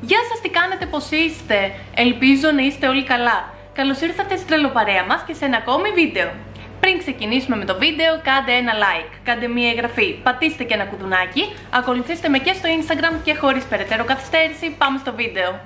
Γεια σας, τι κάνετε, πώς είστε? Ελπίζω να είστε όλοι καλά. Καλώς ήρθατε στην τρελοπαρέα μας και σε ένα ακόμη βίντεο. Πριν ξεκινήσουμε με το βίντεο, κάντε ένα like, κάντε μία εγγραφή, πατήστε και ένα κουδουνάκι, ακολουθήστε με και στο Instagram και χωρίς περαιτέρω καθυστέρηση πάμε στο βίντεο.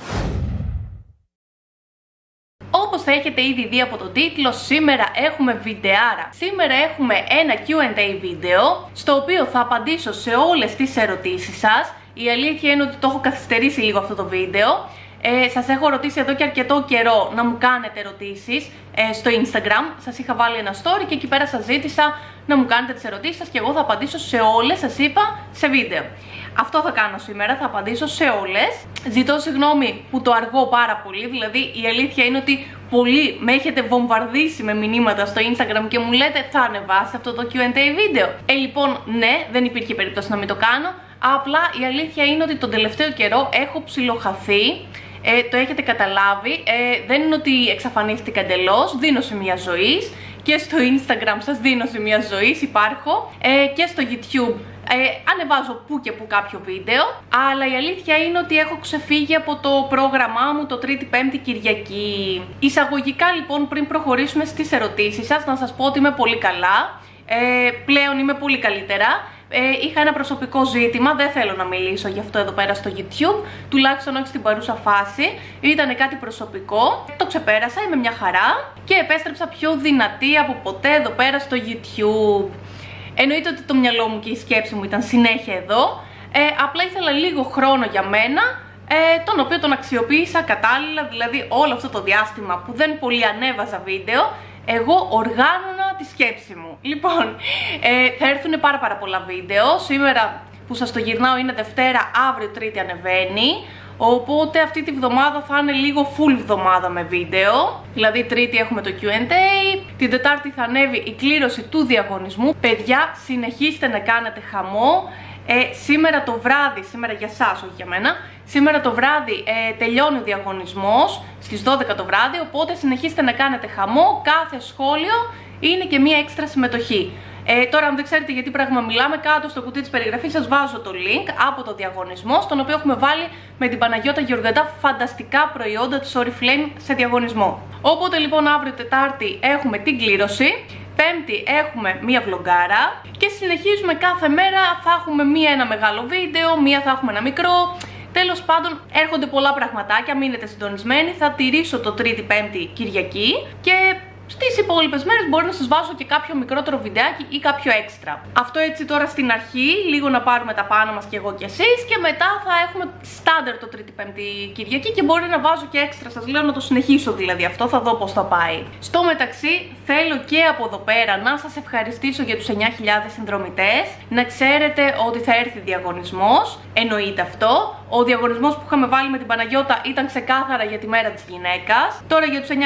Όπως θα έχετε ήδη δει από τον τίτλο, σήμερα έχουμε βιντεάρα. Σήμερα έχουμε ένα Q&A βίντεο, στο οποίο θα απαντήσω σε όλες τις ερωτήσεις σας. Η αλήθεια είναι ότι το έχω καθυστερήσει λίγο αυτό το βίντεο. Σας έχω ρωτήσει εδώ και αρκετό καιρό να μου κάνετε ερωτήσεις στο Instagram. Σας είχα βάλει ένα story και εκεί πέρα σας ζήτησα να μου κάνετε τις ερωτήσεις σας και εγώ θα απαντήσω σε όλες, σας είπα, σε βίντεο. Αυτό θα κάνω σήμερα, θα απαντήσω σε όλες. Ζητώ συγγνώμη που το αργώ πάρα πολύ, δηλαδή η αλήθεια είναι ότι πολλοί με έχετε βομβαρδίσει με μηνύματα στο Instagram και μου λέτε θα ανεβάσει αυτό το Q&A βίντεο. Λοιπόν, ναι, δεν υπήρχε περίπτωση να μην το κάνω. Απλά η αλήθεια είναι ότι τον τελευταίο καιρό έχω ψιλοχαθεί. Το έχετε καταλάβει, δεν είναι ότι εξαφανίστηκα εντελώς, δίνω σημεία ζωής και στο Instagram σας δίνω σημεία ζωής, υπάρχω και στο YouTube ανεβάζω που και που κάποιο βίντεο, αλλά η αλήθεια είναι ότι έχω ξεφύγει από το πρόγραμμά μου το Τρίτη Πέμπτη Κυριακή. Εισαγωγικά λοιπόν, πριν προχωρήσουμε στις ερωτήσεις σας, να σας πω ότι είμαι πολύ καλά, πλέον είμαι πολύ καλύτερα. Είχα ένα προσωπικό ζήτημα, δεν θέλω να μιλήσω γι' αυτό εδώ πέρα στο YouTube, τουλάχιστον όχι στην παρούσα φάση. Ήταν κάτι προσωπικό, το ξεπέρασα, είμαι μια χαρά και επέστρεψα πιο δυνατή από ποτέ εδώ πέρα στο YouTube. Εννοείται ότι το μυαλό μου και η σκέψη μου ήταν συνέχεια εδώ, απλά ήθελα λίγο χρόνο για μένα, τον οποίο τον αξιοποίησα κατάλληλα, δηλαδή όλο αυτό το διάστημα που δεν πολύ ανέβαζα βίντεο, εγώ οργάνωνα τη σκέψη μου. Λοιπόν, θα έρθουν πάρα πολλά βίντεο. Σήμερα που σας το γυρνάω είναι Δευτέρα, αύριο Τρίτη ανεβαίνει. Οπότε αυτή τη βδομάδα θα είναι λίγο full βδομάδα με βίντεο. Δηλαδή Τρίτη έχουμε το Q&A, την Τετάρτη θα ανέβει η κλήρωση του διαγωνισμού. Παιδιά, συνεχίστε να κάνετε χαμό. Σήμερα το βράδυ, σήμερα για σας, όχι για μένα, σήμερα το βράδυ τελειώνει ο διαγωνισμός στις 12 το βράδυ, οπότε συνεχίστε να κάνετε χαμό, κάθε σχόλιο είναι και μία έξτρα συμμετοχή. Τώρα αν δεν ξέρετε γιατί πράγμα μιλάμε, κάτω στο κουτί της περιγραφής σας βάζω το link από το διαγωνισμό, στον οποίο έχουμε βάλει με την Παναγιώτα Γεωργαντά φανταστικά προϊόντα της Oriflame σε διαγωνισμό. Οπότε λοιπόν αύριο Τετάρτη έχουμε την κλήρωση, Πέμπτη έχουμε μία βλογκάρα και συνεχίζουμε κάθε μέρα, θα έχουμε ένα μεγάλο βίντεο, μία θα έχουμε ένα μικρό. Τέλος πάντων έρχονται πολλά πραγματάκια, μείνετε συντονισμένοι, θα τηρήσω το Τρίτη Πέμπτη Κυριακή και στις υπόλοιπες μέρες μπορώ να σας βάζω και κάποιο μικρότερο βιντεάκι ή κάποιο έξτρα. Αυτό έτσι τώρα στην αρχή, λίγο να πάρουμε τα πάνω μας και εγώ και εσείς, και μετά θα έχουμε στάνταρ το Τρίτη Πέμπτη Κυριακή και μπορεί να βάζω και έξτρα, σας λέω να το συνεχίσω δηλαδή αυτό, θα δω πώς θα πάει. Στο μεταξύ θέλω και από εδώ πέρα να σας ευχαριστήσω για τους 9.000 συνδρομητές, να ξέρετε ότι θα έρθει διαγωνισμός, εννοείται αυτό. Ο διαγωνισμός που είχαμε βάλει με την Παναγιώτα ήταν ξεκάθαρα για τη μέρα της γυναίκας. Τώρα για τους 9.000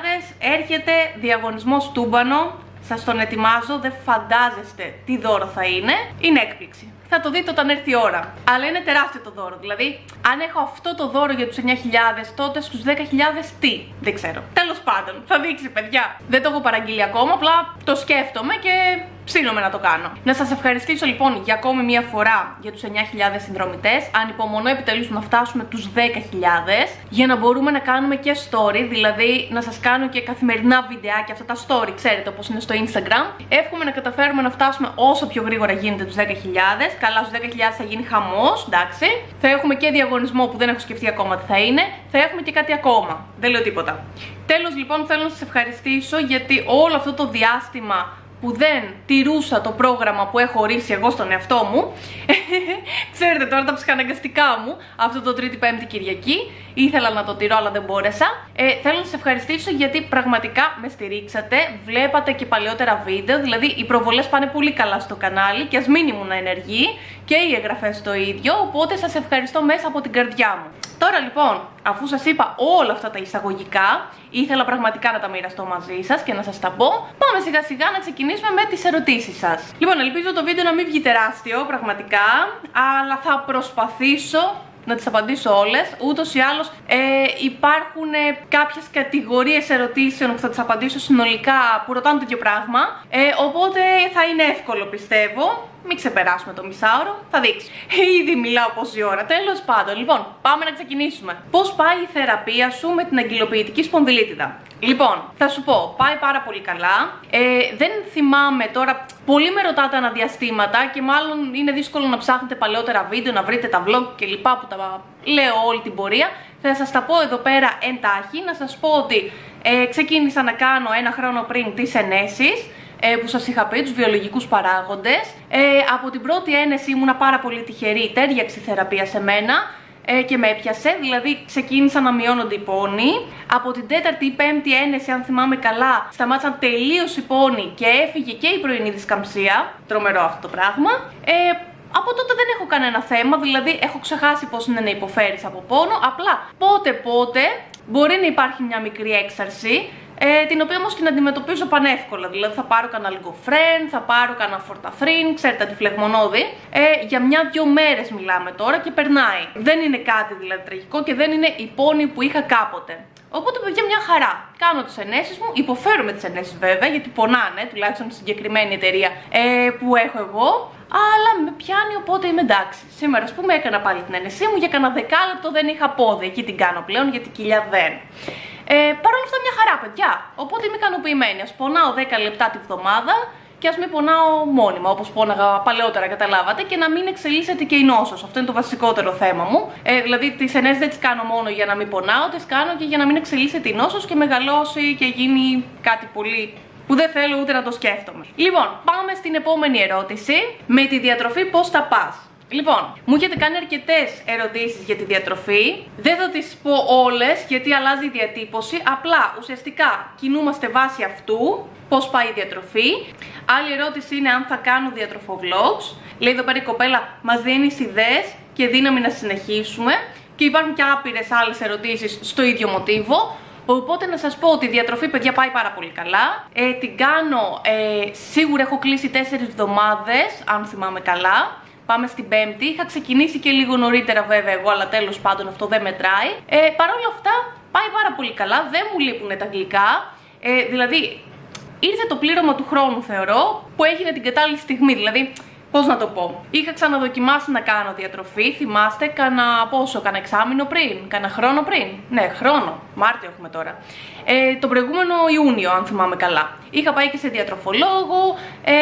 έρχεται διαγωνισμός τούμπανο. Σας τον ετοιμάζω, δεν φαντάζεστε τι δώρο θα είναι. Είναι έκπληξη. Θα το δείτε όταν έρθει η ώρα. Αλλά είναι τεράστιο το δώρο. Δηλαδή, αν έχω αυτό το δώρο για τους 9.000, τότε στους 10.000 τι? Δεν ξέρω. Τέλος πάντων, θα δείξει, παιδιά. Δεν το έχω παραγγείλει ακόμα, απλά το σκέφτομαι και ψήνομαι να το κάνω. Να σας ευχαριστήσω λοιπόν για ακόμη μία φορά για τους 9.000 συνδρομητές. Ανυπομονώ επιτέλους να φτάσουμε τους 10.000 για να μπορούμε να κάνουμε και story, δηλαδή να σας κάνω και καθημερινά βιντεάκια, αυτά τα story, ξέρετε, όπως είναι στο Instagram. Εύχομαι να καταφέρουμε να φτάσουμε όσο πιο γρήγορα γίνεται τους 10.000. Καλά, στους 10.000 θα γίνει χαμός, εντάξει. Θα έχουμε και διαγωνισμό που δεν έχω σκεφτεί ακόμα τι θα είναι. Θα έχουμε και κάτι ακόμα. Δεν λέω τίποτα. Τέλος λοιπόν, θέλω να σας ευχαριστήσω γιατί όλο αυτό το διάστημα που δεν τηρούσα το πρόγραμμα που έχω ορίσει εγώ στον εαυτό μου, ξέρετε τώρα τα ψυχαναγκαστικά μου, αυτό το Τρίτη Πέμπτη Κυριακή, ήθελα να το τηρώ αλλά δεν μπόρεσα. Θέλω να σας ευχαριστήσω γιατί πραγματικά με στηρίξατε, βλέπατε και παλαιότερα βίντεο, δηλαδή οι προβολές πάνε πολύ καλά στο κανάλι και ας μην ήμουν ενεργή και οι εγγραφές το ίδιο, οπότε σας ευχαριστώ μέσα από την καρδιά μου. Τώρα λοιπόν, αφού σας είπα όλα αυτά τα εισαγωγικά, ήθελα πραγματικά να τα μοιραστώ μαζί σας και να σας τα πω, πάμε σιγά σιγά να ξεκινήσουμε με τις ερωτήσεις σας. Λοιπόν, ελπίζω το βίντεο να μην βγει τεράστιο πραγματικά, αλλά θα προσπαθήσω να τις απαντήσω όλες. Ούτως ή άλλως υπάρχουν κάποιες κατηγορίες ερωτήσεων που θα τις απαντήσω συνολικά που ρωτάνε το ίδιο πράγμα, οπότε θα είναι εύκολο πιστεύω. μην ξεπεράσουμε το μισάωρο, θα δείξει. Ήδη μιλάω πόση ώρα, τέλος πάντων. Λοιπόν, πάμε να ξεκινήσουμε. Πώς πάει η θεραπεία σου με την αγκυλοποιητική σπονδυλίτιδα? Λοιπόν, θα σου πω, πάει πάρα πολύ καλά. Δεν θυμάμαι τώρα, πολλοί με ρωτάτε αναδιαστήματα και μάλλον είναι δύσκολο να ψάχνετε παλαιότερα βίντεο, να βρείτε τα vlog και λοιπά που τα λέω όλη την πορεία. Θα σας τα πω εδώ πέρα εντάχει, να σας πω ότι ξεκίνησα να κάνω 1 χρόνο πριν τις ενέσεις που σας είχα πει, τους βιολογικούς παράγοντες. Από την πρώτη ένεση ήμουνα πάρα πολύ τυχερή, τέριαξε η θεραπεία σε μένα και με έπιασε, δηλαδή ξεκίνησαν να μειώνονται οι πόνοι. Από την 4η ή 5η ένεση, αν θυμάμαι καλά, σταμάτησαν τελείως οι πόνοι και έφυγε και η πρωινή δισκαμψία. Τρομερό αυτό το πράγμα. Από τότε δεν έχω κανένα θέμα, δηλαδή έχω ξεχάσει πώς είναι να υποφέρεις από πόνο. Απλά πότε μπορεί να υπάρχει μια μικρή έξαρση, την οποία όμως την αντιμετωπίζω πανεύκολα. Δηλαδή θα πάρω κανένα λιγκοφρέν, θα πάρω κανένα φορταθρίν, ξέρετε, τη φλεγμονώδη. Για 1-2 μέρες μιλάμε τώρα και περνάει. Δεν είναι κάτι δηλαδή τραγικό και δεν είναι η πόνη που είχα κάποτε. Οπότε, παιδιά, μια χαρά. Κάνω τις ενέσεις μου, υποφέρω με τις ενέσεις βέβαια, γιατί πονάνε, τουλάχιστον στη συγκεκριμένη εταιρεία που έχω εγώ. Αλλά με πιάνει, οπότε είμαι εντάξει. Σήμερα, ας πούμε, έκανα πάλι την ένεσή μου, για κανένα 10 λεπτό δεν είχα πόδι. Εκεί την κάνω πλέον, γιατί κοιλιά δεν. Παρ' όλα αυτά, μια χαρά, παιδιά. Οπότε είμαι ικανοποιημένη. Ας πονάω 10 λεπτά τη βδομάδα και ας μην πονάω μόνιμα, όπως πόναγα παλαιότερα, καταλάβατε, και να μην εξελίσσεται και η νόσος. Αυτό είναι το βασικότερο θέμα μου. Δηλαδή, τις ενέσεις δεν τις κάνω μόνο για να μην πονάω, τις κάνω και για να μην εξελίσσεται η νόσος και μεγαλώσει και γίνει κάτι πολύ που δεν θέλω ούτε να το σκέφτομαι. Λοιπόν, πάμε στην επόμενη ερώτηση. Με τη διατροφή πώς τα πας? Λοιπόν, μου έχετε κάνει αρκετές ερωτήσεις για τη διατροφή. Δεν θα τις πω όλες γιατί αλλάζει η διατύπωση. Απλά ουσιαστικά κινούμαστε βάσει αυτού. Πώς πάει η διατροφή. Άλλη ερώτηση είναι αν θα κάνω διατροφοβlogs. Λέει εδώ πέρα η κοπέλα, μας δίνει ιδέες και δύναμη να συνεχίσουμε. Και υπάρχουν και άπειρες άλλες ερωτήσεις στο ίδιο μοτίβο. Οπότε να σας πω ότι η διατροφή, παιδιά, πάει πάρα πολύ καλά. Την κάνω, σίγουρα έχω κλείσει 4 εβδομάδες, αν θυμάμαι καλά. Πάμε στην 5η. Είχα ξεκινήσει και λίγο νωρίτερα βέβαια εγώ, αλλά τέλος πάντων αυτό δεν μετράει. Παρ' όλα αυτά πάει πάρα πολύ καλά. Δεν μου λείπουν τα γλυκά. Δηλαδή ήρθε το πλήρωμα του χρόνου, θεωρώ, που έγινε την κατάλληλη στιγμή. Δηλαδή, πώς να το πω. Είχα ξαναδοκιμάσει να κάνω διατροφή, θυμάστε, κάνα εξάμηνο πριν, κάνα χρόνο πριν. Ναι, χρόνο. Μάρτιο έχουμε τώρα. Τον προηγούμενο Ιούνιο, αν θυμάμαι καλά. Είχα πάει και σε διατροφολόγο.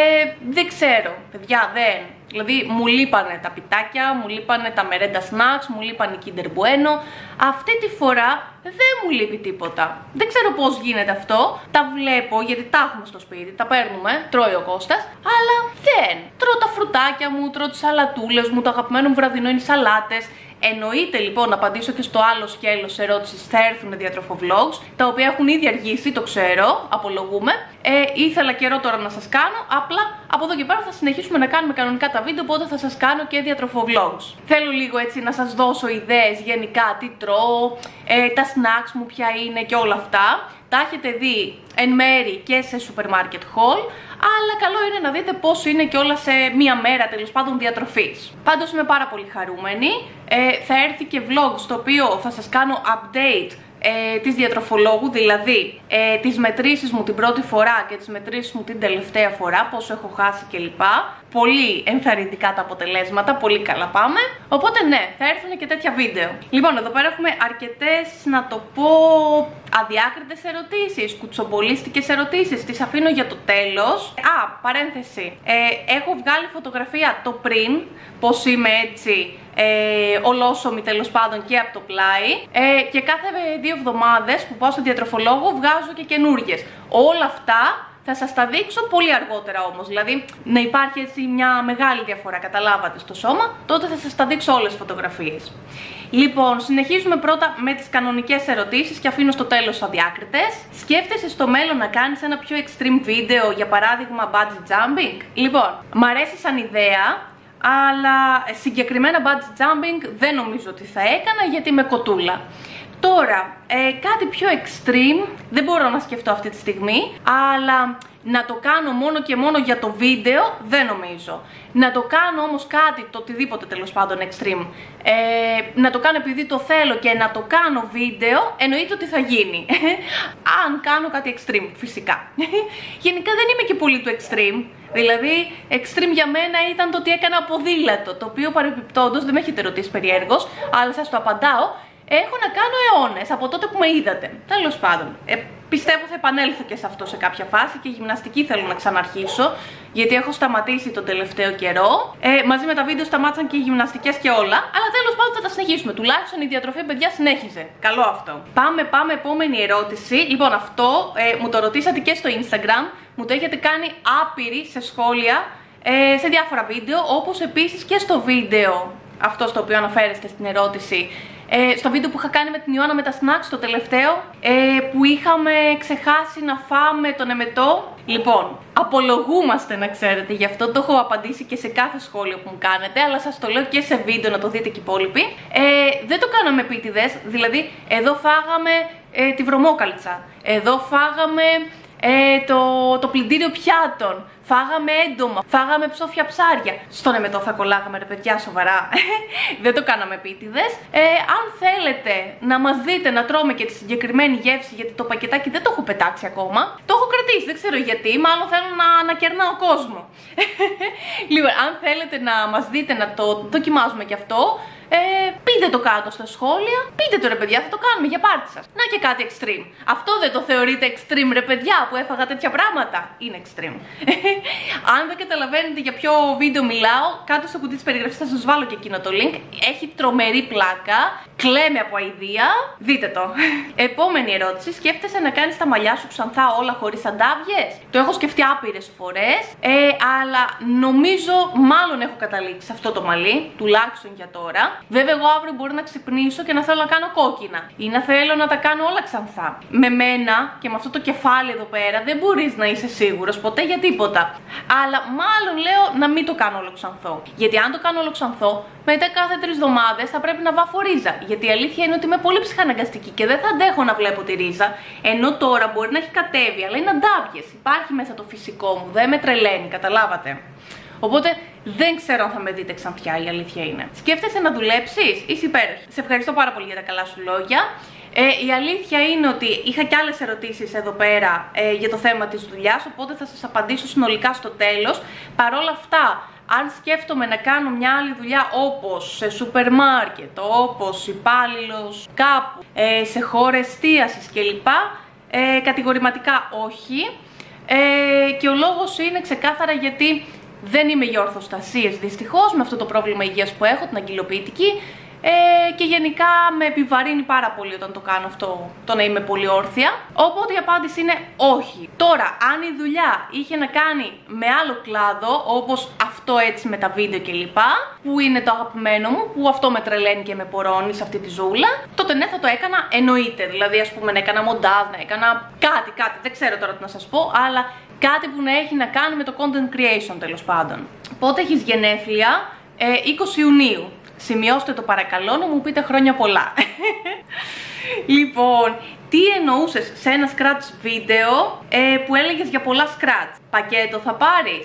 Δεν ξέρω, παιδιά, δεν. Δηλαδή, μου λείπανε τα πιτάκια, μου λείπανε τα μερέντα snacks, μου λείπανε η Kinder Bueno. Αυτή τη φορά δεν μου λείπει τίποτα. Δεν ξέρω πώς γίνεται αυτό. Τα βλέπω γιατί τα έχουμε στο σπίτι, τα παίρνουμε, τρώει ο Κώστας, αλλά δεν. Τρώω τα φρουτάκια μου, τρώω τις σαλατούλες μου, το αγαπημένο μου βραδινό είναι οι σαλάτες. Εννοείται λοιπόν να απαντήσω και στο άλλο σκέλος ερώτησης, θα έρθουν διατροφοβlogs, τα οποία έχουν ήδη αργήσει, το ξέρω, απολογούμε. Ήθελα καιρό τώρα να σας κάνω, απλά από εδώ και πέρα θα συνεχίσουμε να κάνουμε κανονικά τα βίντεο, οπότε θα σας κάνω και διατροφοβlogs. Θέλω λίγο έτσι να σας δώσω ιδέες γενικά, τι τρώω, τα snacks μου ποια είναι και όλα αυτά. Τα έχετε δει εν μέρη και σε supermarket haul, αλλά καλό είναι να δείτε πώς είναι και όλα σε μία μέρα τέλος πάντων διατροφής. Πάντως είμαι πάρα πολύ χαρούμενη. Θα έρθει και vlog στο οποίο θα σας κάνω update της διατροφολόγου, δηλαδή τις μετρήσεις μου την πρώτη φορά και τις μετρήσεις μου την τελευταία φορά, πόσο έχω χάσει κλπ. Πολύ ενθαρρυντικά τα αποτελέσματα, πολύ καλά πάμε. Οπότε ναι, θα έρθουν και τέτοια βίντεο. Λοιπόν, εδώ πέρα έχουμε αρκετές, να το πω, αδιάκριτες ερωτήσεις, κουτσομπολίστικες ερωτήσεις. Τις αφήνω για το τέλος. Παρένθεση. Έχω βγάλει φωτογραφία το πριν, πως είμαι έτσι ολόσωμη τέλος πάντων και από το πλάι, και κάθε 2 εβδομάδες που πάω στο διατροφολόγο βγάζω και καινούργιες. Όλα αυτά θα σας τα δείξω πολύ αργότερα όμως, δηλαδή να υπάρχει έτσι μια μεγάλη διαφορά, καταλάβατε, στο σώμα, τότε θα σας τα δείξω όλες τις φωτογραφίες. Λοιπόν, συνεχίζουμε πρώτα με τις κανονικές ερωτήσεις και αφήνω στο τέλος αδιάκριτες. Σκέφτεσαι στο μέλλον να κάνεις ένα πιο extreme βίντεο, για παράδειγμα bungee jumping? Λοιπόν, μ' αρέσει σαν ιδέα, αλλά συγκεκριμένα bungee jumping δεν νομίζω ότι θα έκανα γιατί είμαι κοτούλα. Τώρα, κάτι πιο extreme δεν μπορώ να σκεφτώ αυτή τη στιγμή, αλλά να το κάνω μόνο και μόνο για το βίντεο δεν νομίζω. Να το κάνω όμως κάτι, το οτιδήποτε τέλος πάντων extreme, να το κάνω επειδή το θέλω και να το κάνω βίντεο, εννοείται ότι θα γίνει. Αν κάνω κάτι extreme, φυσικά. Γενικά δεν είμαι και πολύ του extreme. Δηλαδή, extreme για μένα ήταν το ότι έκανα ποδήλατο, το οποίο παρεμπιπτόντως, δεν με έχετε ρωτήσει περιέργως, αλλά σας το απαντάω. Έχω να κάνω αιώνες από τότε που με είδατε. Τέλος πάντων. Πιστεύω θα επανέλθω και σε αυτό σε κάποια φάση και γυμναστική θέλω να ξαναρχίσω, γιατί έχω σταματήσει τον τελευταίο καιρό. Μαζί με τα βίντεο σταμάτησαν και οι γυμναστικές και όλα. Αλλά τέλος πάντων θα τα συνεχίσουμε. Τουλάχιστον η διατροφή, παιδιά, συνέχιζε. Καλό αυτό. Πάμε, επόμενη ερώτηση. Λοιπόν, αυτό μου το ρωτήσατε και στο Instagram. Μου το έχετε κάνει άπειροι σε σχόλια σε διάφορα βίντεο, όπως επίσης και στο βίντεο αυτό στο οποίο αναφέρεστε στην ερώτηση. Στο βίντεο που είχα κάνει με την Ιωάννα με τα snacks, το τελευταίο, που είχαμε ξεχάσει να φάμε τον εμετό. Λοιπόν, απολογούμαστε να ξέρετε, γι' αυτό το έχω απαντήσει και σε κάθε σχόλιο που μου κάνετε, αλλά σας το λέω και σε βίντεο να το δείτε και οι υπόλοιποι. Δεν το κάναμε επίτηδες, δηλαδή εδώ φάγαμε τη βρωμόκαλτσα, εδώ φάγαμε το πλυντήριο πιάτων, φάγαμε έντομα, φάγαμε ψόφια ψάρια. Στον εμετό θα κολλάγαμε, ρε παιδιά, σοβαρά. Δεν το κάναμε επίτηδες. Αν θέλετε να μας δείτε να τρώμε και τη συγκεκριμένη γεύση, γιατί το πακετάκι δεν το έχω πετάξει ακόμα, το έχω κρατήσει, δεν ξέρω γιατί, μάλλον θέλω να κερνάω κόσμο. Λοιπόν, αν θέλετε να μας δείτε να το δοκιμάζουμε κι αυτό, πείτε το κάτω στα σχόλια. Πείτε το, ρε παιδιά, θα το κάνουμε για πάρτι σας. Να και κάτι extreme. Αυτό δεν το θεωρείτε extreme, ρε παιδιά, που έφαγα τέτοια πράγματα? Είναι extreme. Αν δεν καταλαβαίνετε για ποιο βίντεο μιλάω, κάτω στο κουτί της περιγραφής θα σας βάλω και εκείνο το link. Έχει τρομερή πλάκα. Κλαίμε από αηδία. Δείτε το. Επόμενη ερώτηση. Σκέφτεσαι να κάνεις τα μαλλιά σου ξανθά όλα χωρίς αντάβιες? Το έχω σκεφτεί άπειρες φορές, αλλά νομίζω μάλλον έχω καταλήξει σε αυτό το μαλλί, τουλάχιστον για τώρα. Βέβαια, εγώ αύριο μπορεί να ξυπνήσω και να θέλω να κάνω κόκκινα ή να θέλω να τα κάνω όλα ξανθά. Με μένα και με αυτό το κεφάλι εδώ πέρα δεν μπορείς να είσαι σίγουρος ποτέ για τίποτα. Αλλά μάλλον λέω να μην το κάνω όλο ξανθό. Γιατί αν το κάνω όλο ξανθό, μετά κάθε 3 εβδομάδες θα πρέπει να βάφω ρίζα. Γιατί η αλήθεια είναι ότι είμαι πολύ ψυχαναγκαστική και δεν θα αντέχω να βλέπω τη ρίζα. Ενώ τώρα μπορεί να έχει κατέβει, αλλά είναι αντάβιες. Υπάρχει μέσα το φυσικό μου, δεν με τρελαίνει, καταλάβατε. Οπότε δεν ξέρω αν θα με δείτε ξανθιά, η αλήθεια είναι. Σκέφτεσαι να δουλέψεις? Είσαι υπέροχη. Σε ευχαριστώ πάρα πολύ για τα καλά σου λόγια. Η αλήθεια είναι ότι είχα και άλλες ερωτήσεις εδώ πέρα για το θέμα της δουλειάς, οπότε θα σας απαντήσω συνολικά στο τέλος. Παρ' όλα αυτά, αν σκέφτομαι να κάνω μια άλλη δουλειά όπως σε σούπερ μάρκετ, όπως υπάλληλος κάπου, σε χώρα εστίασης κλπ, κατηγορηματικά όχι. Και ο λόγος είναι ξεκάθαρα γιατί δεν είμαι για ορθοστασίες δυστυχώς, με αυτό το πρόβλημα υγείας που έχω, την αγκυλοποιητική, και γενικά με επιβαρύνει πάρα πολύ όταν το κάνω αυτό, το να είμαι πολύ όρθια. Οπότε η απάντηση είναι όχι. Τώρα, αν η δουλειά είχε να κάνει με άλλο κλάδο, όπως αυτό έτσι με τα βίντεο κλπ, που είναι το αγαπημένο μου, που αυτό με τρελαίνει και με πορώνει σε αυτή τη ζούλα, τότε ναι, θα το έκανα, εννοείται. Δηλαδή, ας πούμε, να έκανα μοντάζ, να έκανα κάτι, δεν ξέρω τώρα τι να σας πω, αλλά κάτι που να έχει να κάνει με το content creation, τέλος πάντων. Πότε έχεις γενέθλια? 20 Ιουνίου. Σημειώστε το παρακαλώ, να μου πείτε χρόνια πολλά. Λοιπόν, τι εννοούσες σε ένα scratch βίντεο που έλεγες για πολλά scratch? Πακέτο θα πάρεις?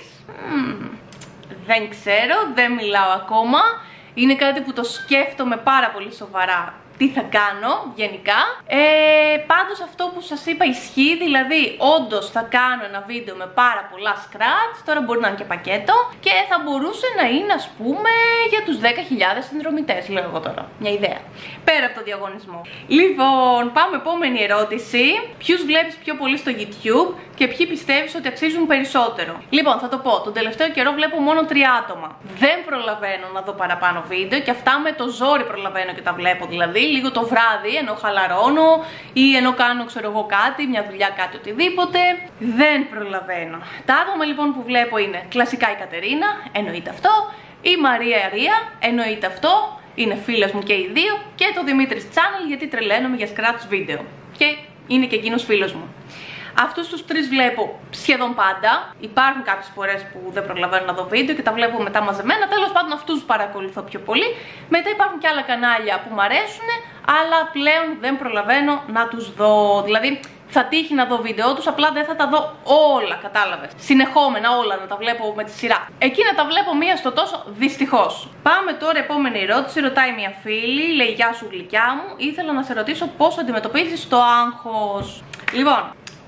Δεν ξέρω, δεν μιλάω ακόμα. Είναι κάτι που το σκέφτομαι πάρα πολύ σοβαρά. Τι θα κάνω γενικά. Πάντως αυτό που σας είπα ισχύει, δηλαδή όντως θα κάνω ένα βίντεο με πάρα πολλά scratch, τώρα μπορεί να είναι και πακέτο, και θα μπορούσε να είναι, ας πούμε, για τους 10.000 συνδρομητές, λέω εγώ τώρα, μια ιδέα, πέρα από το διαγωνισμό. Λοιπόν, πάμε επόμενη ερώτηση. Ποιους βλέπεις πιο πολύ στο YouTube και ποιοι πιστεύεις ότι αξίζουν περισσότερο? Λοιπόν, θα το πω, τον τελευταίο καιρό βλέπω μόνο 3 άτομα. Δεν προλαβαίνω να δω παραπάνω βίντεο, και αυτά με το ζόρι προλαβαίνω και τα βλέπω, δηλαδή λίγο το βράδυ, ενώ χαλαρώνω ή ενώ κάνω, ξέρω εγώ, κάτι, μια δουλειά, κάτι, οτιδήποτε. Δεν προλαβαίνω. Τα άτομα λοιπόν που βλέπω είναι κλασικά η Κατερίνα, εννοείται αυτό, η Μαρία Αρία, εννοείται αυτό, είναι φίλες μου και οι δύο, και το Δημήτρης Channel, γιατί τρελαίνομαι για scratch βίντεο και είναι και εκείνος φίλος μου. Αυτούς τους τρεις βλέπω σχεδόν πάντα. Υπάρχουν κάποιες φορές που δεν προλαβαίνω να δω βίντεο και τα βλέπω μετά μαζεμένα. Τέλος πάντων, αυτούς παρακολουθώ πιο πολύ. Μετά υπάρχουν και άλλα κανάλια που μου αρέσουν, αλλά πλέον δεν προλαβαίνω να τους δω. Δηλαδή, θα τύχει να δω βίντεο τους, απλά δεν θα τα δω όλα, κατάλαβες. Συνεχόμενα όλα να τα βλέπω με τη σειρά. Εκεί να τα βλέπω μία στο τόσο, δυστυχώς. Πάμε τώρα, επόμενη ερώτηση. Ρωτάει μια φίλη, λέει: Γεια σου, γλυκιά μου. Ήθελα να σε ρωτήσω πώς αντιμετωπίζεις το άγχος. Λοιπόν,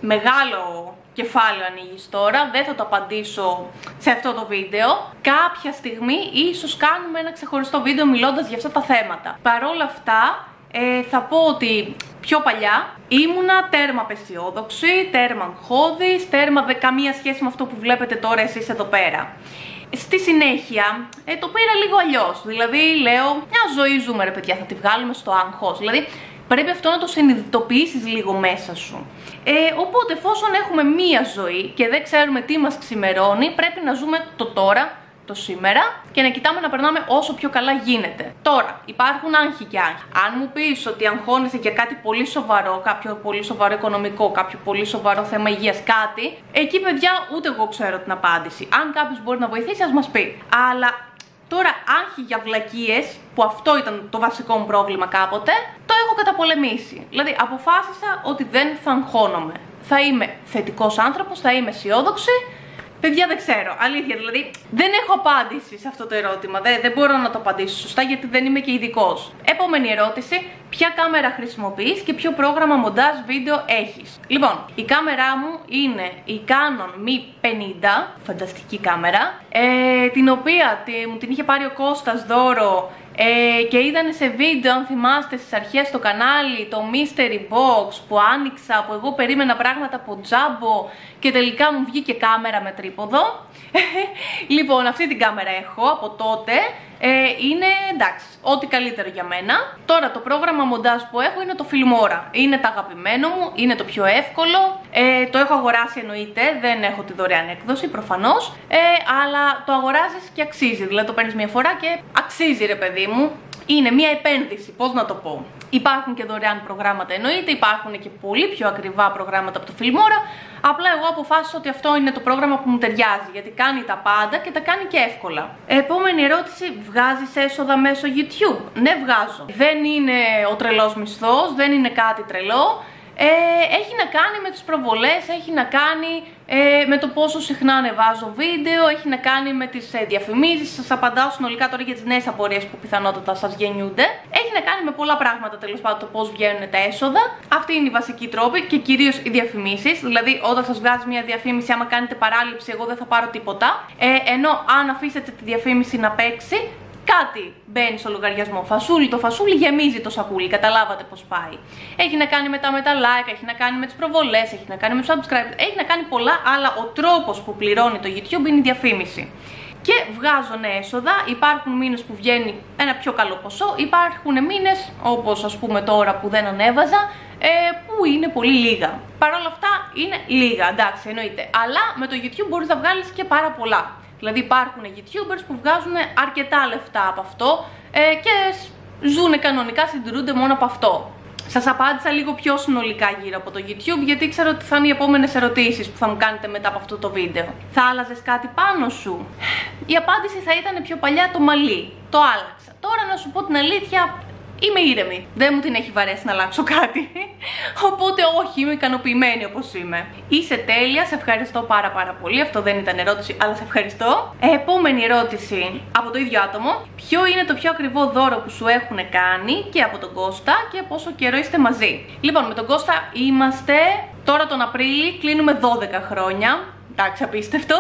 μεγάλο κεφάλαιο ανοίγεις τώρα, δεν θα το απαντήσω σε αυτό το βίντεο. Κάποια στιγμή ίσως κάνουμε ένα ξεχωριστό βίντεο μιλώντας για αυτά τα θέματα. Παρ' όλα αυτά, θα πω ότι πιο παλιά ήμουνα τέρμα απεσιόδοξη, τέρμα αγχώδης, τέρμα καμία σχέση με αυτό που βλέπετε τώρα εσείς εδώ πέρα. Στη συνέχεια το πήρα λίγο αλλιώς, δηλαδή λέω μια ζωή ζούμε ρε παιδιά, θα τη βγάλουμε στο άγχος, δηλαδή πρέπει αυτό να το συνειδητοποιήσεις λίγο μέσα σου. Οπότε εφόσον έχουμε μία ζωή και δεν ξέρουμε τι μας ξημερώνει, πρέπει να ζούμε το τώρα, το σήμερα και να κοιτάμε να περνάμε όσο πιο καλά γίνεται. Τώρα, υπάρχουν άγχη και άγχη. Αν μου πεις ότι αγχώνεσαι για κάτι πολύ σοβαρό, κάποιο πολύ σοβαρό οικονομικό, κάποιο πολύ σοβαρό θέμα υγείας, κάτι, εκεί παιδιά ούτε εγώ ξέρω την απάντηση. Αν κάποιος μπορεί να βοηθήσει, ας μας πει. Αλλά τώρα άγχη για βλακίες, που αυτό ήταν το βασικό μου πρόβλημα κάποτε, το έχω καταπολεμήσει. Δηλαδή αποφάσισα ότι δεν θα αγχώνομαι. Θα είμαι θετικός άνθρωπος, θα είμαι αισιόδοξη. Παιδιά, δεν ξέρω, αλήθεια, δηλαδή δεν έχω απάντηση σε αυτό το ερώτημα, δεν μπορώ να το απαντήσω σωστά γιατί δεν είμαι και ειδικός. Επόμενη ερώτηση, ποια κάμερα χρησιμοποιείς και ποιο πρόγραμμα μοντάζ βίντεο έχεις? Λοιπόν, η κάμερά μου είναι η Canon Mi 50, φανταστική κάμερα, την οποία μου την είχε πάρει ο Κώστας δώρο και είδανε σε βίντεο, αν θυμάστε, στις αρχές στο κανάλι, το Mystery Box που άνοιξα, που εγώ περίμενα πράγματα από τζάμπο και τελικά μου βγήκε κάμερα με τρίποδο. Λοιπόν, αυτή την κάμερα έχω από τότε. Είναι εντάξει, ό,τι καλύτερο για μένα. Τώρα το πρόγραμμα μοντάζ που έχω είναι το Filmora. Είναι το αγαπημένο μου, είναι το πιο εύκολο. Το έχω αγοράσει εννοείται, δεν έχω τη δωρεάν έκδοση προφανώς. Αλλά το αγοράζεις και αξίζει, δηλαδή το παίρνεις μια φορά και αξίζει ρε παιδί μου. Είναι μια επένδυση, πώς να το πω. Υπάρχουν και δωρεάν προγράμματα εννοείται, υπάρχουν και πολύ πιο ακριβά προγράμματα από το Filmora. Απλά εγώ αποφάσισα ότι αυτό είναι το πρόγραμμα που μου ταιριάζει, γιατί κάνει τα πάντα και τα κάνει και εύκολα. Επόμενη ερώτηση, βγάζεις έσοδα μέσω YouTube? Ναι, βγάζω. Δεν είναι ο τρελός μισθός, δεν είναι κάτι τρελό. Έχει να κάνει με τις προβολές, έχει να κάνει με το πόσο συχνά ανεβάζω βίντεο, έχει να κάνει με τις διαφημίσεις. Σας απαντάω συνολικά τώρα για τις νέες απορίες που πιθανότατα σας γεννιούνται. Έχει να κάνει με πολλά πράγματα τέλος πάντων το πώς βγαίνουν τα έσοδα. Αυτή είναι η βασική τρόπη και κυρίως οι διαφημίσεις. Δηλαδή, όταν σας βγάζει μια διαφήμιση, άμα κάνετε παράληψη, εγώ δεν θα πάρω τίποτα. Ενώ αν αφήσετε τη διαφήμιση να παίξει, κάτι μπαίνει στο λογαριασμό. Φασούλι, το φασούλι γεμίζει το σακούλι. Καταλάβατε πώς πάει. Έχει να κάνει με τα like, έχει να κάνει με τις προβολές, έχει να κάνει με τους subscribe, έχει να κάνει πολλά, αλλά ο τρόπος που πληρώνει το YouTube είναι η διαφήμιση. Και βγάζω νέα έσοδα. Υπάρχουν μήνες που βγαίνει ένα πιο καλό ποσό, υπάρχουν μήνες όπως ας πούμε τώρα που δεν ανέβαζα, που είναι πολύ λίγα. Παρ' όλα αυτά είναι λίγα, εντάξει, εννοείται. Αλλά με το YouTube μπορείς να βγάλεις και πάρα πολλά. Δηλαδή υπάρχουν YouTubers που βγάζουν αρκετά λεφτά από αυτό και ζουν κανονικά, συντηρούνται μόνο από αυτό. Σας απάντησα λίγο πιο συνολικά γύρω από το YouTube, γιατί ξέρω ότι θα είναι οι επόμενες ερωτήσεις που θα μου κάνετε μετά από αυτό το βίντεο. Θα άλλαζες κάτι πάνω σου? Η απάντηση θα ήταν πιο παλιά το μαλλί. Το άλλαξα. Τώρα να σου πω την αλήθεια, είμαι ήρεμη. Δεν μου την έχει βαρέσει να αλλάξω κάτι. Οπότε όχι, είμαι ικανοποιημένη όπως είμαι. Είσαι τέλεια, σε ευχαριστώ πάρα πολύ. Αυτό δεν ήταν ερώτηση, αλλά σε ευχαριστώ. Επόμενη ερώτηση από το ίδιο άτομο. Ποιο είναι το πιο ακριβό δώρο που σου έχουν κάνει και από τον Κώστα και πόσο καιρό είστε μαζί? Λοιπόν, με τον Κώστα είμαστε τώρα τον Απρίλη, κλείνουμε 12 χρόνια. Εντάξει, απίστευτο.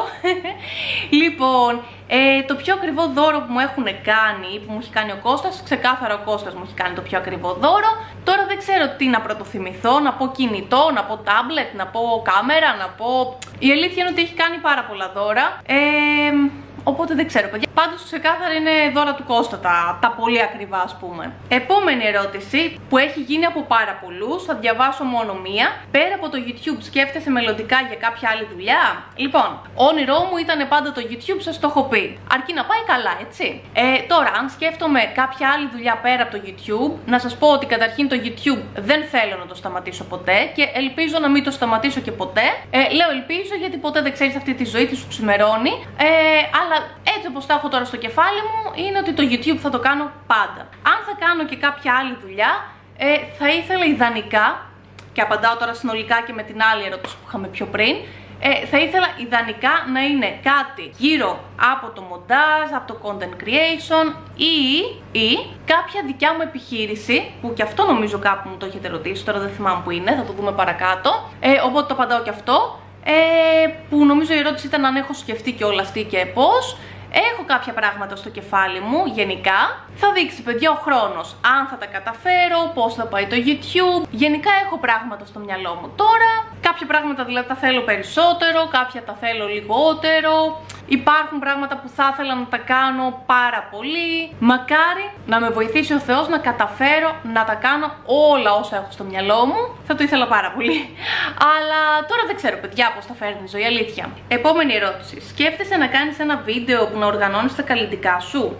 Λοιπόν, το πιο ακριβό δώρο που μου έχουν κάνει ή που μου έχει κάνει ο Κώστας, ξεκάθαρα ο Κώστας μου έχει κάνει το πιο ακριβό δώρο. Τώρα δεν ξέρω τι να πρωτοθυμηθώ, να πω κινητό, να πω τάμπλετ, να πω κάμερα, να πω... Η αλήθεια είναι ότι έχει κάνει πάρα πολλά δώρα, οπότε δεν ξέρω παιδιά. Πάντως ξεκάθαρα είναι δώρα του Κώστα τα πολύ ακριβά, ας πούμε. Επόμενη ερώτηση που έχει γίνει από πάρα πολλούς, θα διαβάσω μόνο μία. Πέρα από το YouTube, σκέφτεσαι μελλοντικά για κάποια άλλη δουλειά? Λοιπόν, όνειρό μου ήταν πάντα το YouTube, σας το έχω πει. Αρκεί να πάει καλά, έτσι. Τώρα, αν σκέφτομαι κάποια άλλη δουλειά πέρα από το YouTube, να σας πω ότι καταρχήν το YouTube δεν θέλω να το σταματήσω ποτέ και ελπίζω να μην το σταματήσω και ποτέ. Λέω ελπίζω γιατί ποτέ δεν ξέρεις αυτή τη ζωή, τι σου ξημερώνει. Αλλά έτσι όπως τα έχω τώρα στο κεφάλι μου, είναι ότι το YouTube θα το κάνω πάντα. Αν θα κάνω και κάποια άλλη δουλειά, θα ήθελα ιδανικά, και απαντάω τώρα συνολικά και με την άλλη ερώτηση που είχαμε πιο πριν, θα ήθελα ιδανικά να είναι κάτι γύρω από το μοντάζ, από το content creation ή κάποια δικιά μου επιχείρηση, που και αυτό νομίζω κάπου μου το έχετε ρωτήσει, τώρα δεν θυμάμαι που είναι, θα το δούμε παρακάτω, οπότε το απαντάω και αυτό, που νομίζω η ερώτηση ήταν αν έχω σκεφτεί και όλα τι και πώς. Έχω κάποια πράγματα στο κεφάλι μου, γενικά. Θα δείξει, παιδιά, ο χρόνος αν θα τα καταφέρω, πώς θα πάει το YouTube. Γενικά έχω πράγματα στο μυαλό μου τώρα. Κάποια πράγματα δηλαδή τα θέλω περισσότερο, κάποια τα θέλω λιγότερο. Υπάρχουν πράγματα που θα ήθελα να τα κάνω πάρα πολύ. Μακάρι να με βοηθήσει ο Θεός να καταφέρω να τα κάνω όλα όσα έχω στο μυαλό μου. Θα το ήθελα πάρα πολύ. Αλλά τώρα δεν ξέρω, παιδιά, πώς θα φέρνει η ζωή, αλήθεια. Επόμενη ερώτηση. Σκέφτεσαι να κάνεις ένα βίντεο που να οργανώνεις τα καλλιτικά σου?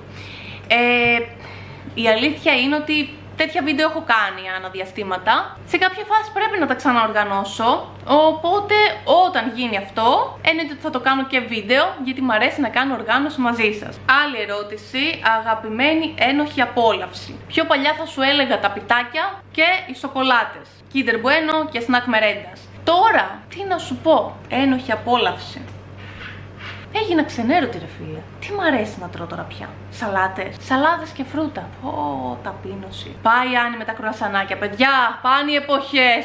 Η αλήθεια είναι ότι τέτοια βίντεο έχω κάνει αναδιαστήματα. Σε κάποια φάση πρέπει να τα ξαναοργανώσω. Οπότε όταν γίνει αυτό, εννοείται ότι θα το κάνω και βίντεο, γιατί μου αρέσει να κάνω οργάνωση μαζί σας. Άλλη ερώτηση. Αγαπημένη ένοχη απόλαυση? Πιο παλιά θα σου έλεγα τα πιτάκια και οι σοκολάτες, Kinder Bueno και Snack Merendas. Τώρα, τι να σου πω, ένοχη απόλαυση. Έγινα ξενέρωτη, ρε φίλε. Τι μ' αρέσει να τρώω τώρα πια? Σαλάτες και φρούτα. Ταπείνωση. Πάει η Άννη με τα κρουασανάκια, παιδιά. Πάνε οι εποχές.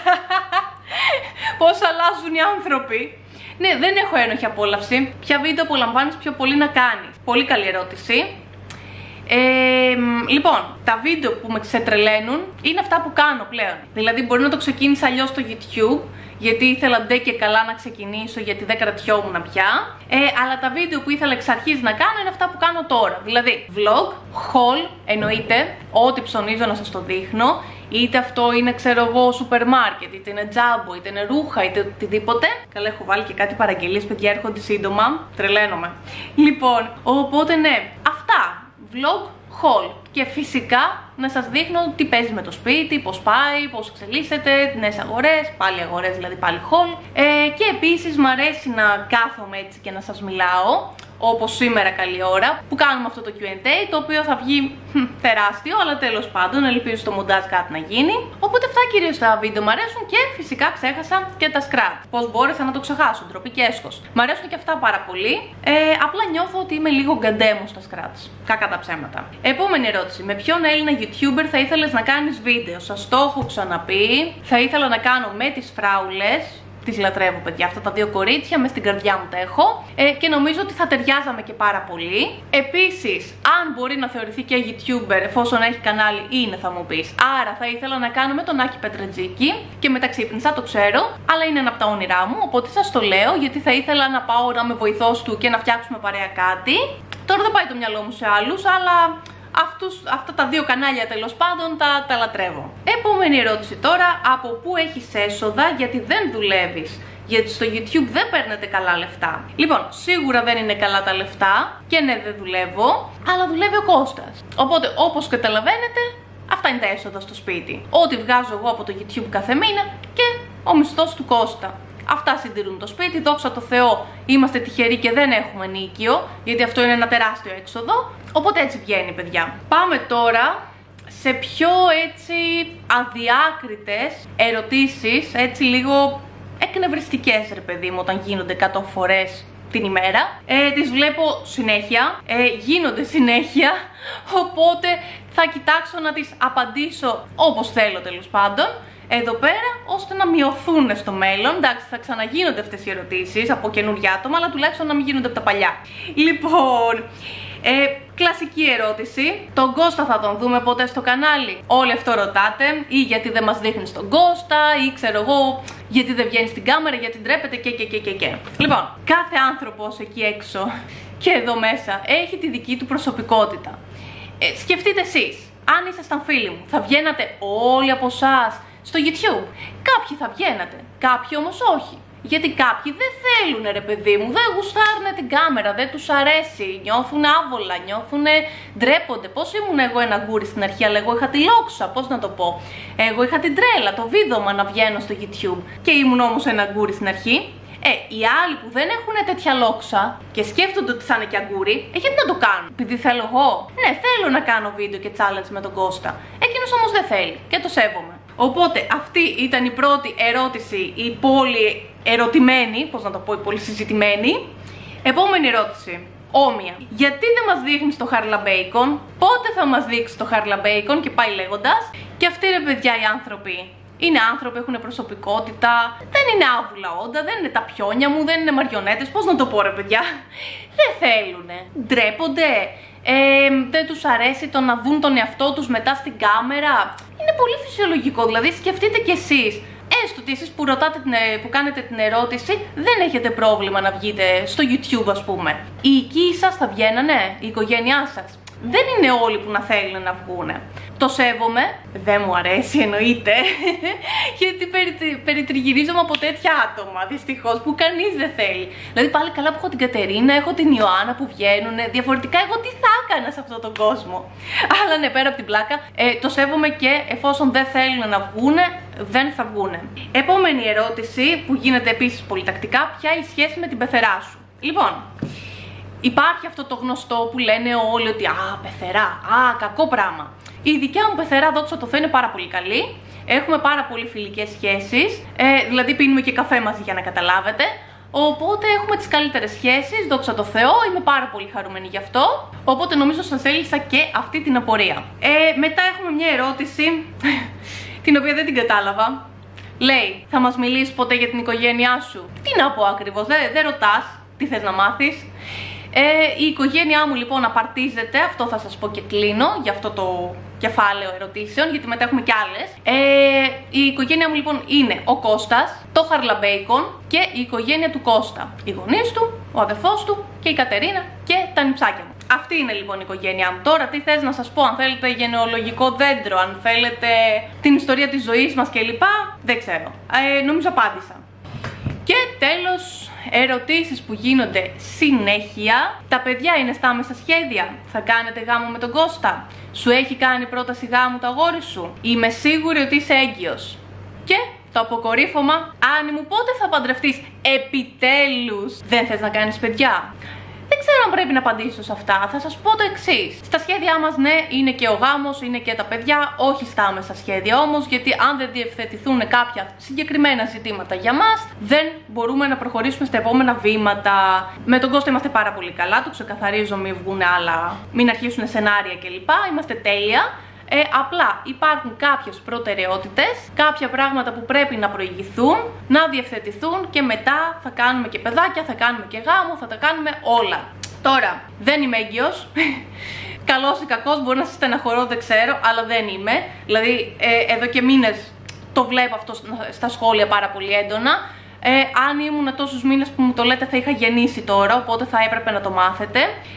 Πώς αλλάζουν οι άνθρωποι. Ναι, δεν έχω ένοχη απόλαυση. Ποια βίντεο απολαμβάνεις πιο πολύ να κάνεις? Πολύ καλή ερώτηση. Λοιπόν, τα βίντεο που με ξετρελαίνουν είναι αυτά που κάνω πλέον. Δηλαδή, μπορεί να το ξεκίνησα αλλιώς στο YouTube, γιατί ήθελα ντε και καλά να ξεκινήσω, γιατί δεν κρατιόμουν πια. Αλλά τα βίντεο που ήθελα εξ αρχής να κάνω είναι αυτά που κάνω τώρα. Δηλαδή, vlog, haul, εννοείται, ό,τι ψωνίζω να σας το δείχνω. Είτε αυτό είναι, ξέρω εγώ, σούπερ μάρκετ, είτε είναι τζάμπο, είτε είναι ρούχα, είτε οτιδήποτε. Καλά, έχω βάλει και κάτι παραγγελίες, παιδιά, έρχονται σύντομα. Τρελαίνομαι. Λοιπόν, οπότε ναι, αυτά. Vlog, haul. Και φυσικά να σας δείχνω τι παίζει με το σπίτι, πώς πάει, πώς εξελίσσεται, νέες αγορές, πάλι αγορές, δηλαδή πάλι haul. Και επίσης μου αρέσει να κάθομαι έτσι και να σας μιλάω, όπως σήμερα καλή ώρα, που κάνουμε αυτό το Q&A, το οποίο θα βγει τεράστιο, αλλά τέλος πάντων ελπίζω στο μοντάζ κάτι να γίνει. Οπότε αυτά κυρίως τα βίντεο μου αρέσουν και φυσικά ξέχασα και τα scratch. Πώς μπόρεσα να το ξεχάσω, ντροπή και έσχος. Μ' αρέσουν και αυτά πάρα πολύ. Απλά νιώθω ότι είμαι λίγο γκαντέμο στα scratch. Κακά τα ψέματα. Επόμενη ερώτηση. Με ποιον Έλληνα YouTuber θα ήθελες να κάνεις βίντεο? Σας το έχω ξαναπεί. Θα ήθελα να κάνω με τις φράουλες. Τις λατρεύω, παιδιά, αυτά τα δύο κορίτσια, μες στην καρδιά μου τα έχω και νομίζω ότι θα ταιριάζαμε και πάρα πολύ. Επίσης, αν μπορεί να θεωρηθεί και YouTuber εφόσον έχει κανάλι, είναι, θα μου πεις. Άρα θα ήθελα να κάνω με τον Άκη Πετρετζίκη και με τα ξύπνησα, το ξέρω, αλλά είναι ένα από τα όνειρά μου, οπότε σας το λέω, γιατί θα ήθελα να πάω να με βοηθός του και να φτιάξουμε παρέα κάτι. Τώρα δεν πάει το μυαλό μου σε άλλους, αλλά αυτά τα δύο κανάλια τέλος πάντων τα λατρεύω. Επόμενη ερώτηση τώρα. Από πού έχεις έσοδα, γιατί δεν δουλεύεις? Γιατί στο YouTube δεν παίρνετε καλά λεφτά. Λοιπόν, σίγουρα δεν είναι καλά τα λεφτά και ναι, δεν δουλεύω, αλλά δουλεύει ο Κώστας. Οπότε, όπως καταλαβαίνετε, αυτά είναι τα έσοδα στο σπίτι. Ό,τι βγάζω εγώ από το YouTube κάθε μήνα και ο μισθός του Κώστα. Αυτά συντηρούν το σπίτι, δόξα τω Θεώ είμαστε τυχεροί και δεν έχουμε νίκιο, γιατί αυτό είναι ένα τεράστιο έξοδο. Οπότε έτσι βγαίνει, παιδιά. Πάμε τώρα σε πιο έτσι αδιάκριτες ερωτήσεις, έτσι λίγο εκνευριστικές, ρε παιδί μου, όταν γίνονται 100 φορές την ημέρα. Τις βλέπω συνέχεια, γίνονται συνέχεια, οπότε θα κοιτάξω να τις απαντήσω όπως θέλω, τέλος πάντων, εδώ πέρα, ώστε να μειωθούν στο μέλλον. Εντάξει, θα ξαναγίνονται αυτές οι ερωτήσεις από καινούργια άτομα, αλλά τουλάχιστον να μην γίνονται από τα παλιά. Λοιπόν, Κλασική ερώτηση. Τον Κώστα θα τον δούμε ποτέ στο κανάλι? Όλοι αυτό ρωτάτε. Ή γιατί δεν μας δείχνεις τον Κώστα, ή ξέρω εγώ, γιατί δεν βγαίνει στην κάμερα, γιατί ντρέπεται και. Λοιπόν, κάθε άνθρωπος εκεί έξω και εδώ μέσα έχει τη δική του προσωπικότητα. Σκεφτείτε εσείς, αν ήσασταν φίλοι μου, θα βγαίνατε όλοι από εσάς στο YouTube? Κάποιοι θα βγαίνατε, κάποιοι όμως όχι. Γιατί κάποιοι δεν θέλουν, ρε παιδί μου, δεν γουστάρουν την κάμερα, δεν τους αρέσει, νιώθουν άβολα, ντρέπονται. Πώς ήμουν εγώ ένα γκούρι στην αρχή, αλλά εγώ είχα τη λόξα, πώς να το πω. Εγώ είχα την τρέλα, το βίδωμα να βγαίνω στο YouTube και ήμουν όμως ένα γκούρι στην αρχή. Οι άλλοι που δεν έχουν τέτοια λόξα και σκέφτονται ότι θα είναι και αγκούρι, γιατί να το κάνουν? Επειδή θέλω εγώ? Ναι, θέλω να κάνω βίντεο και challenge με τον Κώστα. Εκείνος όμως δεν θέλει και το σέβομαι. Οπότε αυτή ήταν η πρώτη ερώτηση, η πολύ ερωτημένη, πώς να το πω, η πολύ συζητημένη. Επόμενη ερώτηση, όμοια. Γιατί δεν μας δείχνεις το Harla-Bacon? Πότε θα μας δείξεις το Harla-Bacon? Και πάει λέγοντας. Και αυτοί, ρε παιδιά, οι άνθρωποι είναι άνθρωποι, έχουν προσωπικότητα, δεν είναι άβουλα όντα, δεν είναι τα πιόνια μου, δεν είναι μαριονέτες, πώς να το πω, ρε παιδιά. Δεν θέλουνε, ντρέπονται, δεν τους αρέσει το να δουν τον εαυτό τους μετά στην κάμερα. Είναι πολύ φυσιολογικό, δηλαδή σκεφτείτε κι εσείς. Έστω ότι εσείς που κάνετε την ερώτηση δεν έχετε πρόβλημα να βγείτε στο YouTube, ας πούμε. Οι οικοί σας θα βγαίνανε, η οικογένειά σας? Δεν είναι όλοι που να θέλουν να βγούνε. Το σέβομαι, δεν μου αρέσει εννοείται, γιατί περιτριγυρίζομαι από τέτοια άτομα, δυστυχώς, που κανείς δεν θέλει. Δηλαδή πάλι καλά που έχω την Κατερίνα, έχω την Ιωάννα που βγαίνουνε, διαφορετικά εγώ τι θα έκανα σε αυτόν τον κόσμο? Αλλά ναι, πέρα από την πλάκα, το σέβομαι και εφόσον δεν θέλουν να βγούνε, δεν θα βγούνε. Επόμενη ερώτηση που γίνεται επίσης πολυτακτικά, ποια η σχέση με την πεθερά σου? Λοιπόν, υπάρχει αυτό το γνωστό που λένε όλοι ότι πεθερά, κακό πράγμα. Η δικιά μου πεθερά, δόξα τω Θεώ, είναι πάρα πολύ καλή. Έχουμε πάρα πολύ φιλικές σχέσεις, δηλαδή πίνουμε και καφέ μαζί για να καταλάβετε. Οπότε έχουμε τις καλύτερες σχέσεις, δόξα τω Θεώ, είμαι πάρα πολύ χαρούμενη γι' αυτό. Οπότε νομίζω σας έλυσα και αυτή την απορία. Μετά έχουμε μια ερώτηση, την οποία δεν την κατάλαβα. Λέει, θα μας μιλήσεις ποτέ για την οικογένειά σου? Τι να πω ακριβώς, δεν ρωτάς, τι θες να μάθεις? Η οικογένειά μου λοιπόν απαρτίζεται, αυτό θα σας πω και κλείνω για αυτό το κεφάλαιο ερωτήσεων, γιατί μετά έχουμε κι άλλες. Η οικογένειά μου λοιπόν είναι ο Κώστας, το Harla-Bacon και η οικογένεια του Κώστα. Οι γονείς του, ο αδερφός του και η Κατερίνα και τα νιψάκια μου. Αυτή είναι λοιπόν η οικογένειά μου. Τώρα τι θες να σας πω, αν θέλετε γενεολογικό δέντρο, αν θέλετε την ιστορία της ζωής μας κλπ. Δεν ξέρω. Νομίζω απάντησα. Και τέλος, ερωτήσεις που γίνονται συνέχεια. Τα παιδιά είναι στα άμεσα σχέδια? Θα κάνετε γάμο με τον Κώστα? Σου έχει κάνει πρόταση γάμου το αγόρι σου? Είμαι σίγουρη ότι είσαι έγκυος. Και το αποκορύφωμα, Άννη μου, πότε θα παντρευτείς επιτέλους? Δεν θες να κάνεις παιδιά? Δεν ξέρω αν πρέπει να απαντήσω σε αυτά. Θα σας πω το εξής. Στα σχέδιά μας, ναι, είναι και ο γάμος, είναι και τα παιδιά, όχι στα άμεσα σχέδια όμως, γιατί αν δεν διευθετηθούν κάποια συγκεκριμένα ζητήματα για μας, δεν μπορούμε να προχωρήσουμε στα επόμενα βήματα. Με τον Κώστα είμαστε πάρα πολύ καλά, το ξεκαθαρίζω, μην βγουν άλλα, μην αρχίσουν σενάρια κλπ. Είμαστε τέλεια. Απλά υπάρχουν κάποιες προτεραιότητες, κάποια πράγματα που πρέπει να προηγηθούν, να διευθετηθούν και μετά θα κάνουμε και παιδάκια, θα κάνουμε και γάμο, θα τα κάνουμε όλα. Τώρα, δεν είμαι έγκυος, καλός ή κακός, μπορεί να σας στεναχωρώ, δεν ξέρω, αλλά δεν είμαι. Δηλαδή, εδώ και μήνες το βλέπω αυτό στα σχόλια πάρα πολύ έντονα. Αν ήμουν τόσους μήνες που μου το λέτε θα είχα γεννήσει τώρα, οπότε θα έπρεπε να το μάθετε.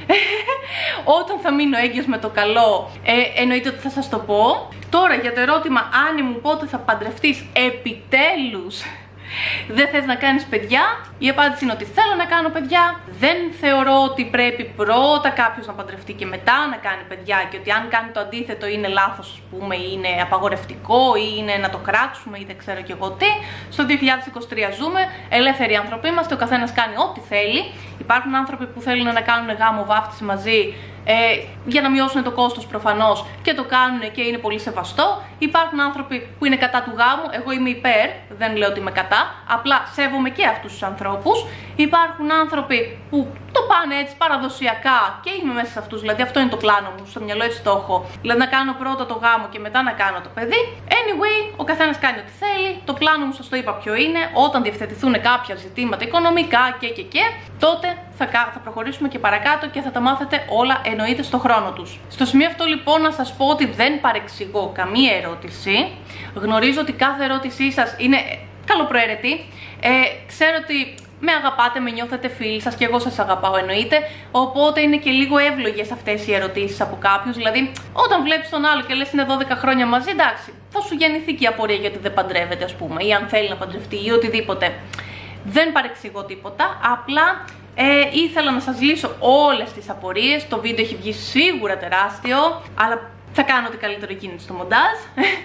Όταν θα μείνω έγκυος με το καλό, εννοείται ότι θα σας το πω. Τώρα για το ερώτημα, Άννη μου, πότε θα παντρευτείς επιτέλους? Δεν θες να κάνεις παιδιά? Η απάντηση είναι ότι θέλω να κάνω παιδιά. Δεν θεωρώ ότι πρέπει πρώτα κάποιος να παντρευτεί και μετά να κάνει παιδιά, και ότι αν κάνει το αντίθετο είναι λάθος, ας πούμε, ή είναι απαγορευτικό ή είναι να το κράξουμε ή δεν ξέρω κι εγώ τι. Στο 2023 ζούμε, ελεύθεροι άνθρωποι είμαστε, ο καθένας κάνει ό,τι θέλει. Υπάρχουν άνθρωποι που θέλουν να κάνουν γάμο, βάφτιση μαζί, για να μειώσουν το κόστος προφανώς, και το κάνουν και είναι πολύ σεβαστό. Υπάρχουν άνθρωποι που είναι κατά του γάμου, εγώ είμαι υπέρ, δεν λέω ότι είμαι κατά, απλά σέβομαι και αυτούς τους ανθρώπους. Υπάρχουν άνθρωποι που το πάνε έτσι παραδοσιακά και είμαι μέσα σε αυτούς, δηλαδή αυτό είναι το πλάνο μου, στο μυαλό έτσι το έχω. Δηλαδή να κάνω πρώτα το γάμο και μετά να κάνω το παιδί. Anyway, ο καθένας κάνει ό,τι θέλει. Το πλάνο μου σας το είπα ποιο είναι. Όταν διευθετηθούν κάποια ζητήματα οικονομικά και, τότε θα προχωρήσουμε και παρακάτω και θα τα μάθετε όλα εννοείται στο χρόνο τους. Στο σημείο αυτό λοιπόν να σας πω ότι δεν παρεξηγώ καμία ερώτηση. Γνωρίζω ότι κάθε ερώτησή σας είναι καλοπροαίρετη. Ξέρω ότι με αγαπάτε, με νιώθετε φίλοι σας και εγώ σας αγαπάω εννοείται. Οπότε είναι και λίγο εύλογες αυτές οι ερωτήσεις από κάποιους. Δηλαδή, όταν βλέπεις τον άλλο και λες είναι 12 χρόνια μαζί, εντάξει, θα σου γεννηθεί και η απορία γιατί δεν παντρεύεται, ας πούμε, ή αν θέλει να παντρευτεί ή οτιδήποτε. Δεν παρεξηγώ τίποτα. Απλά ήθελα να σας λύσω όλες τις απορίες. Το βίντεο έχει βγει σίγουρα τεράστιο, αλλά θα κάνω ό,τι καλύτερο γίνεται στο μοντάζ.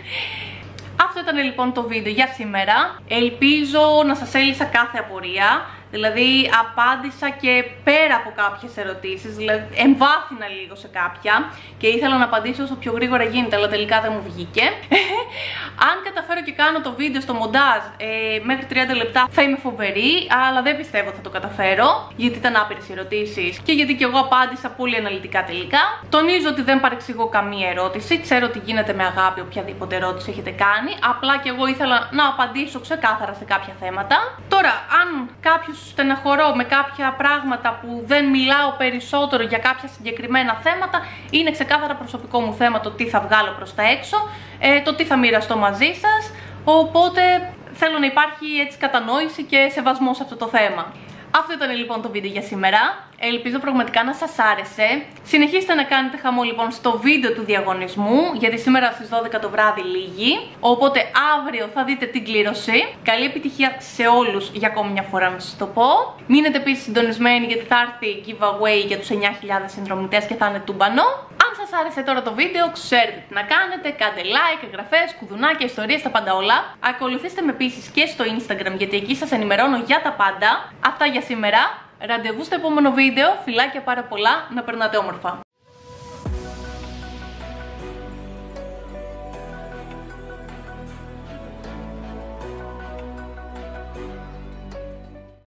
Αυτό ήταν λοιπόν το βίντεο για σήμερα. Ελπίζω να σας έλυσα κάθε απορία. Δηλαδή απάντησα και πέρα από κάποιες ερωτήσεις, δηλαδή εμβάθυνα λίγο σε κάποια και ήθελα να απαντήσω όσο πιο γρήγορα γίνεται, αλλά τελικά δεν μου βγήκε. Αν καταφέρω και κάνω το βίντεο στο μοντάζ μέχρι 30 λεπτά θα είμαι φοβερή, αλλά δεν πιστεύω θα το καταφέρω, γιατί ήταν άπειρες οι ερωτήσεις και γιατί και εγώ απάντησα πολύ αναλυτικά τελικά. Τονίζω ότι δεν παρεξηγώ καμία ερώτηση, ξέρω ότι γίνεται με αγάπη οποιαδήποτε ερώτηση έχετε κάνει, απλά και εγώ ήθελα να απαντήσω ξεκάθαρα σε κάποια θέματα. Τώρα, αν κάποιος στεναχωρώ με κάποια πράγματα που δεν μιλάω περισσότερο για κάποια συγκεκριμένα θέματα, είναι ξεκάθαρα προσωπικό μου θέμα το τι θα βγάλω προς τα έξω, το τι θα μοιραστώ μαζί σας, οπότε θέλω να υπάρχει έτσι κατανόηση και σεβασμό σε αυτό το θέμα. Αυτό ήταν λοιπόν το βίντεο για σήμερα. Ελπίζω πραγματικά να σας άρεσε. Συνεχίστε να κάνετε χαμό λοιπόν στο βίντεο του διαγωνισμού, γιατί σήμερα στις 12 το βράδυ λήγει. Οπότε αύριο θα δείτε την κλήρωση. Καλή επιτυχία σε όλους για ακόμη μια φορά να σας το πω. Μείνετε επίσης συντονισμένοι γιατί θα έρθει giveaway για τους 9.000 συνδρομητές και θα είναι τούμπανο. Αν σας άρεσε τώρα το βίντεο, ξέρετε τι να κάνετε. Κάντε like, εγγραφές, κουδουνάκια, ιστορίες, τα πάντα όλα. Ακολουθήστε με επίσης και στο Instagram γιατί εκεί σας ενημερώνω για τα πάντα. Αυτά για σήμερα. Ραντεβού στο επόμενο βίντεο. Φιλάκια πάρα πολλά. Να περνάτε όμορφα.